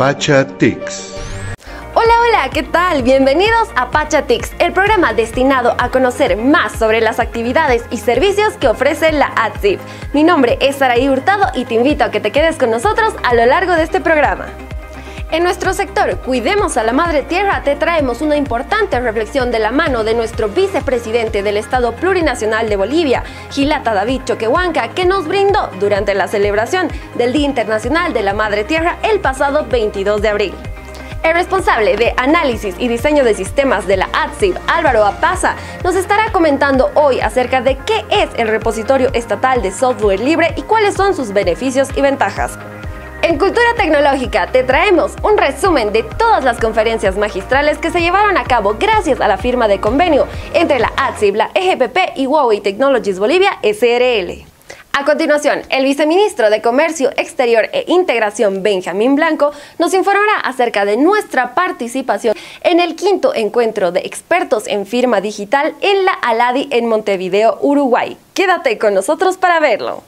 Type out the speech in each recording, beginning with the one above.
Pachatix. Hola, ¿qué tal? Bienvenidos a Pachatix, el programa destinado a conocer más sobre las actividades y servicios que ofrece la ATSIB. Mi nombre es Saraí Hurtado y te invito a que te quedes con nosotros a lo largo de este programa. En nuestro sector Cuidemos a la Madre Tierra te traemos una importante reflexión de la mano de nuestro vicepresidente del Estado Plurinacional de Bolivia, Gilata David Choquehuanca, que nos brindó durante la celebración del Día Internacional de la Madre Tierra el pasado 22 de abril. El responsable de análisis y diseño de sistemas de la ATSIB, Álvaro Apaza, nos estará comentando hoy acerca de qué es el repositorio estatal de software libre y cuáles son sus beneficios y ventajas. En Cultura Tecnológica te traemos un resumen de todas las conferencias magistrales que se llevaron a cabo gracias a la firma de convenio entre la ATSIB, la EGPP y Huawei Technologies Bolivia SRL. A continuación, el viceministro de Comercio Exterior e Integración, Benjamín Blanco, nos informará acerca de nuestra participación en el quinto encuentro de expertos en firma digital en la ALADI en Montevideo, Uruguay. Quédate con nosotros para verlo.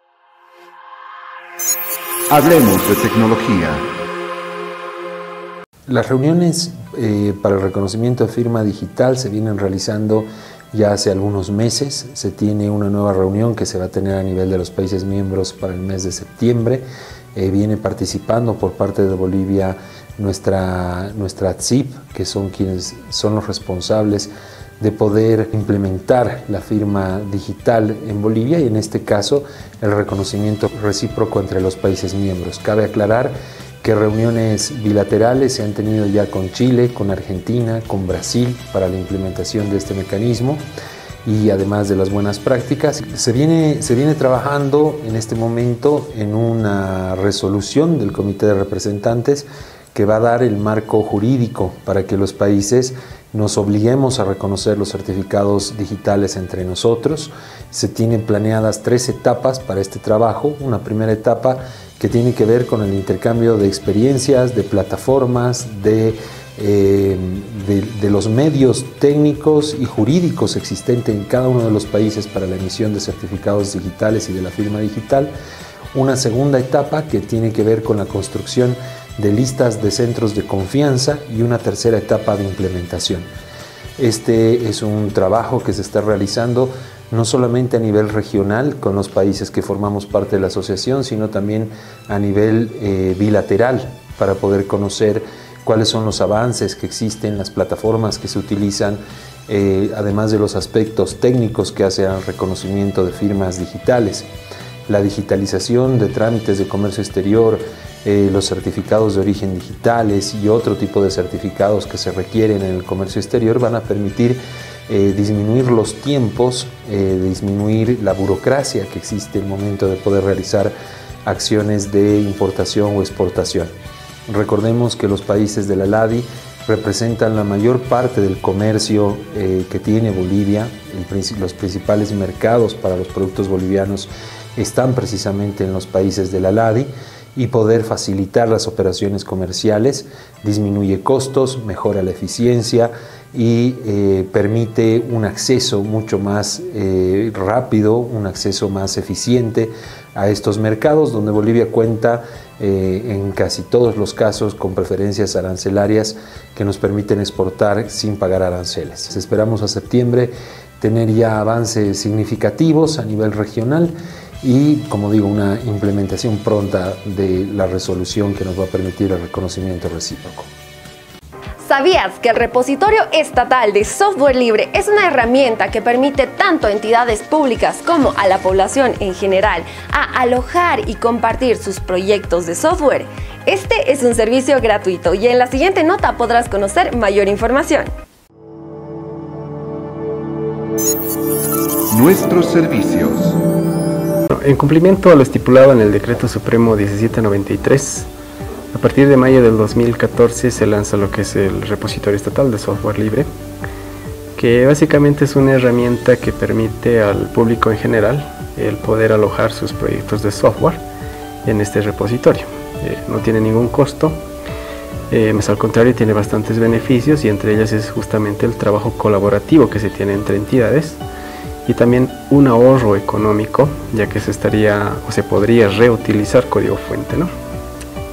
Hablemos de tecnología. Las reuniones para el reconocimiento de firma digital se vienen realizando ya hace algunos meses. Se tiene una nueva reunión que se va a tener a nivel de los países miembros para el mes de septiembre. Viene participando por parte de Bolivia nuestra ATSIB, que son quienes son los responsables de poder implementar la firma digital en Bolivia y en este caso el reconocimiento recíproco entre los países miembros. Cabe aclarar que reuniones bilaterales se han tenido ya con Chile, con Argentina, con Brasil para la implementación de este mecanismo y además de las buenas prácticas. Se viene trabajando en este momento en una resolución del Comité de Representantes que va a dar el marco jurídico para que los países nos obliguemos a reconocer los certificados digitales entre nosotros. Se tienen planeadas 3 etapas para este trabajo. Una primera etapa que tiene que ver con el intercambio de experiencias, de plataformas, de los medios técnicos y jurídicos existentes en cada uno de los países para la emisión de certificados digitales y de la firma digital. Una segunda etapa que tiene que ver con la construcción de listas de centros de confianza y una tercera etapa de implementación. Este es un trabajo que se está realizando no solamente a nivel regional con los países que formamos parte de la asociación, sino también a nivel bilateral para poder conocer cuáles son los avances que existen, las plataformas que se utilizan, además de los aspectos técnicos que hacen al reconocimiento de firmas digitales. La digitalización de trámites de comercio exterior, los certificados de origen digitales y otro tipo de certificados que se requieren en el comercio exterior van a permitir disminuir los tiempos, disminuir la burocracia que existe en el momento de poder realizar acciones de importación o exportación. Recordemos que los países de la ALADI representan la mayor parte del comercio que tiene Bolivia. Los principales mercados para los productos bolivianos están precisamente en los países de la ALADI y poder facilitar las operaciones comerciales disminuye costos, mejora la eficiencia y permite un acceso mucho más rápido, un acceso más eficiente a estos mercados donde Bolivia cuenta en casi todos los casos con preferencias arancelarias que nos permiten exportar sin pagar aranceles. Esperamos a septiembre tener ya avances significativos a nivel regional y, como digo, una implementación pronta de la resolución que nos va a permitir el reconocimiento recíproco. ¿Sabías que el repositorio estatal de software libre es una herramienta que permite tanto a entidades públicas como a la población en general a alojar y compartir sus proyectos de software? Este es un servicio gratuito y en la siguiente nota podrás conocer mayor información. Nuestros servicios. En cumplimiento a lo estipulado en el Decreto Supremo 1793, a partir de mayo del 2014 se lanza lo que es el repositorio estatal de software libre, que básicamente es una herramienta que permite al público en general el poder alojar sus proyectos de software en este repositorio. No tiene ningún costo, más al contrario tiene bastantes beneficios y entre ellas es justamente el trabajo colaborativo que se tiene entre entidades y también un ahorro económico, ya que se podría reutilizar código fuente, ¿no?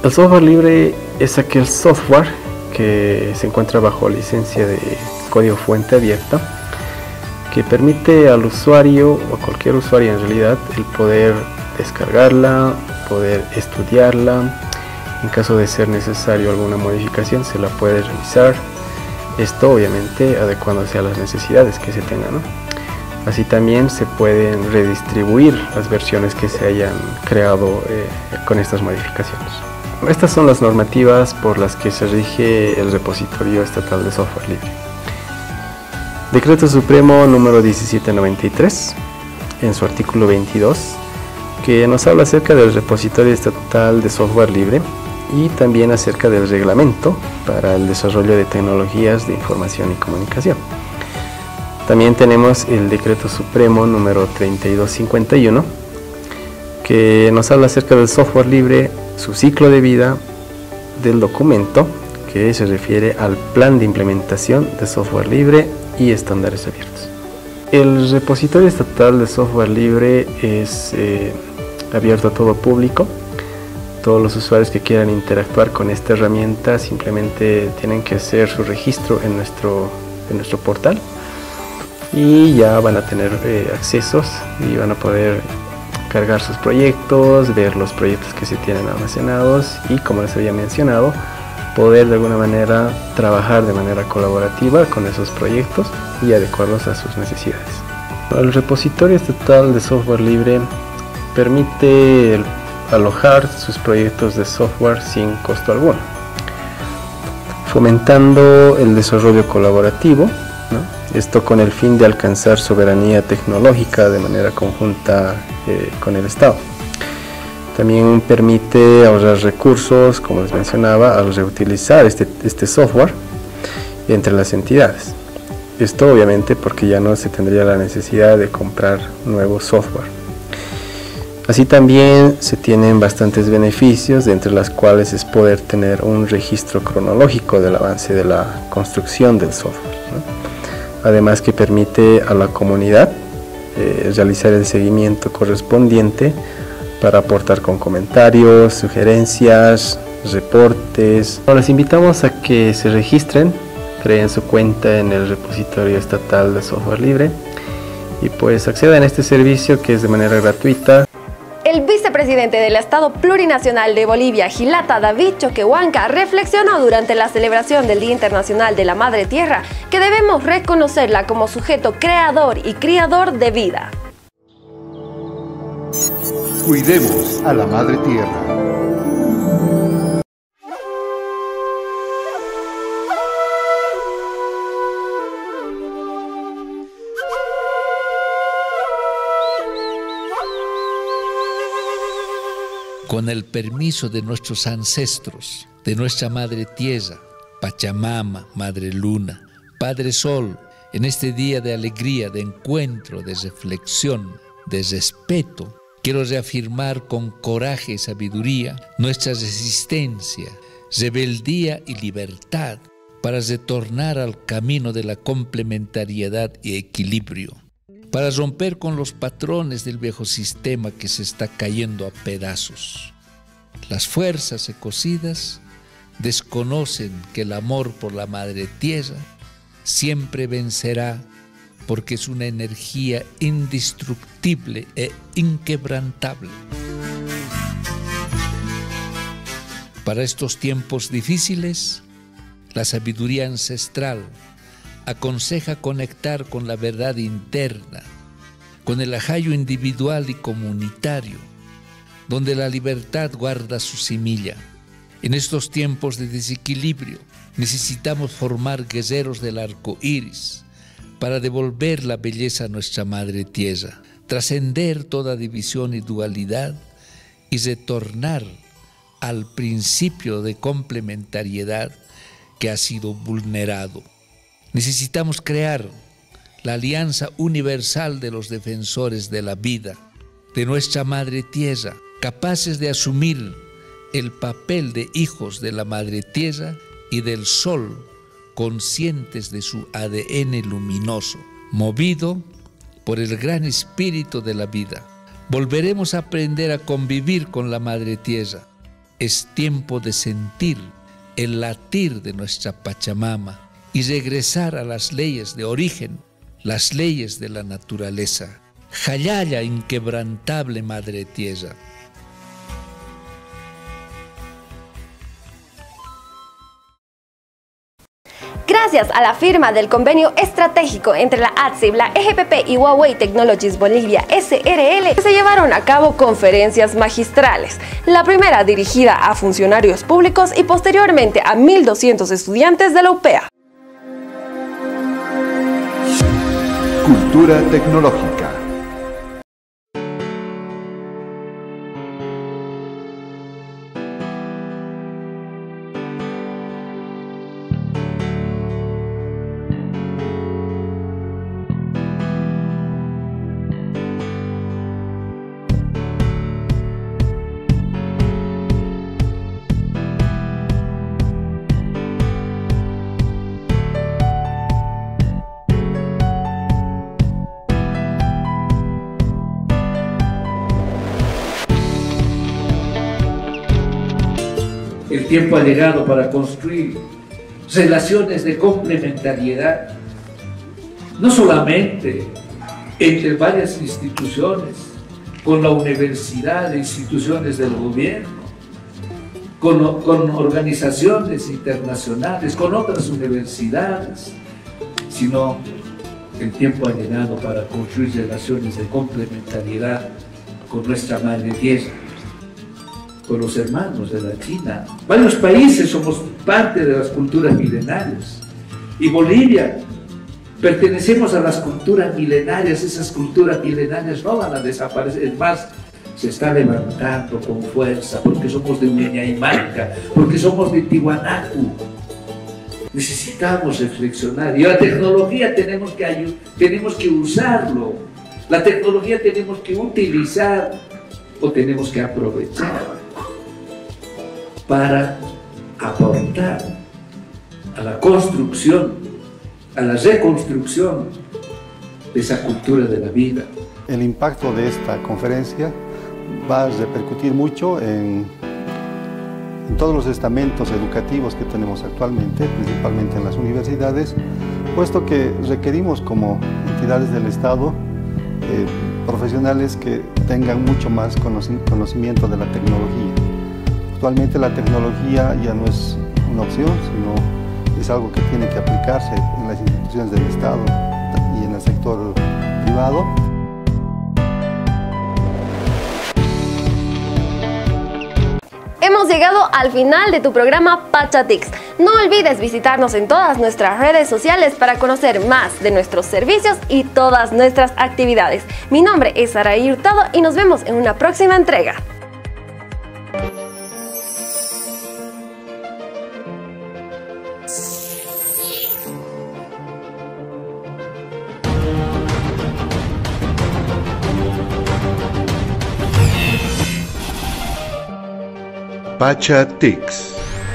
El software libre es aquel software que se encuentra bajo licencia de código fuente abierta, que permite al usuario, o a cualquier usuario en realidad, el poder descargarla, poder estudiarla. En caso de ser necesario alguna modificación, se la puede realizar. Esto obviamente adecuándose a las necesidades que se tengan, ¿no? Así también se pueden redistribuir las versiones que se hayan creado con estas modificaciones. Estas son las normativas por las que se rige el repositorio estatal de software libre. Decreto Supremo número 1793, en su artículo 22, que nos habla acerca del repositorio estatal de software libre y también acerca del reglamento para el desarrollo de tecnologías de información y comunicación. También tenemos el Decreto Supremo número 3251, que nos habla acerca del software libre, su ciclo de vida, del documento que se refiere al plan de implementación de software libre y estándares abiertos. El repositorio estatal de software libre es abierto a todo público. Todos los usuarios que quieran interactuar con esta herramienta simplemente tienen que hacer su registro en nuestro portal y ya van a tener accesos y van a poder cargar sus proyectos, ver los proyectos que se tienen almacenados y, como les había mencionado, poder de alguna manera trabajar de manera colaborativa con esos proyectos y adecuarlos a sus necesidades. El repositorio estatal de software libre permite alojar sus proyectos de software sin costo alguno, fomentando el desarrollo colaborativo, ¿no? Esto con el fin de alcanzar soberanía tecnológica de manera conjunta con el Estado. También permite ahorrar recursos, como les mencionaba, al reutilizar este software entre las entidades. Esto obviamente porque ya no se tendría la necesidad de comprar nuevo software. Así también se tienen bastantes beneficios, de entre las cuales es poder tener un registro cronológico del avance de la construcción del software, ¿no? Además que permite a la comunidad realizar el seguimiento correspondiente para aportar con comentarios, sugerencias, reportes. Les invitamos a que se registren, creen su cuenta en el repositorio estatal de software libre y pues accedan a este servicio que es de manera gratuita. El vicepresidente del Estado Plurinacional de Bolivia, Gilata David Choquehuanca, reflexionó durante la celebración del Día Internacional de la Madre Tierra que debemos reconocerla como sujeto creador y criador de vida. Cuidemos a la Madre Tierra. Con el permiso de nuestros ancestros, de nuestra Madre Tierra, Pachamama, Madre Luna, Padre Sol, en este día de alegría, de encuentro, de reflexión, de respeto, quiero reafirmar con coraje y sabiduría nuestra resistencia, rebeldía y libertad para retornar al camino de la complementariedad y equilibrio, para romper con los patrones del viejo sistema que se está cayendo a pedazos. Las fuerzas ecocidas desconocen que el amor por la Madre Tierra siempre vencerá, porque es una energía indestructible e inquebrantable. Para estos tiempos difíciles, la sabiduría ancestral aconseja conectar con la verdad interna, con el ajayo individual y comunitario, donde la libertad guarda su semilla. En estos tiempos de desequilibrio, necesitamos formar guerreros del arco iris para devolver la belleza a nuestra Madre Tierra, trascender toda división y dualidad y retornar al principio de complementariedad que ha sido vulnerado. Necesitamos crear la alianza universal de los defensores de la vida, de nuestra Madre Tierra, capaces de asumir el papel de hijos de la Madre Tierra y del Sol, conscientes de su ADN luminoso, movido por el gran espíritu de la vida. Volveremos a aprender a convivir con la Madre Tierra, es tiempo de sentir el latir de nuestra Pachamama y regresar a las leyes de origen, las leyes de la naturaleza. Jayaya, inquebrantable Madre Tierra. Gracias a la firma del convenio estratégico entre la ATSIB, la EGPP y Huawei Technologies Bolivia SRL, se llevaron a cabo conferencias magistrales. La primera dirigida a funcionarios públicos y posteriormente a 1.200 estudiantes de la UPEA. Cultura tecnológica. El tiempo ha llegado para construir relaciones de complementariedad, no solamente entre varias instituciones, con la universidad e instituciones del gobierno, con organizaciones internacionales, con otras universidades, sino el tiempo ha llegado para construir relaciones de complementariedad con nuestra madre tierra, con los hermanos de la China. Varios países somos parte de las culturas milenarias y Bolivia pertenecemos a las culturas milenarias. Esas culturas milenarias no van a desaparecer, es más, se está levantando con fuerza porque somos de Uñaymarca, porque somos de Tiwanaku. Necesitamos reflexionar y la tecnología tenemos que usarlo, la tecnología tenemos que utilizar o tenemos que aprovechar para aportar a la construcción, a la reconstrucción de esa cultura de la vida. El impacto de esta conferencia va a repercutir mucho en todos los estamentos educativos que tenemos actualmente, principalmente en las universidades, puesto que requerimos como entidades del Estado profesionales que tengan mucho más conocimiento de la tecnología. Actualmente la tecnología ya no es una opción, sino es algo que tiene que aplicarse en las instituciones del Estado y en el sector privado. Hemos llegado al final de tu programa PachaTix. No olvides visitarnos en todas nuestras redes sociales para conocer más de nuestros servicios y todas nuestras actividades. Mi nombre es Saraí Hurtado y nos vemos en una próxima entrega. PachaTix.